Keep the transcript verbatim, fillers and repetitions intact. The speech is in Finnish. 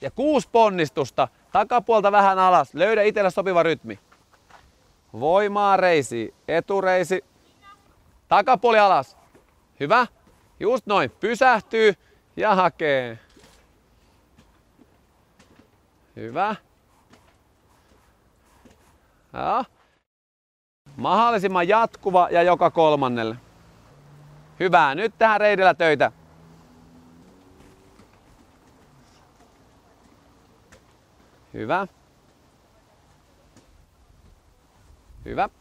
Ja kuusi ponnistusta. Takapuolta vähän alas. Löydä itsellä sopiva rytmi. Voimaa reisi. Etureisi. Takapuoli alas. Hyvä. Just noin. Pysähtyy ja hakee. Hyvä. Ja. Mahdollisimman jatkuva ja joka kolmannelle. Hyvä. Nyt tähän reidellä töitä. Hyvä. Hyvä.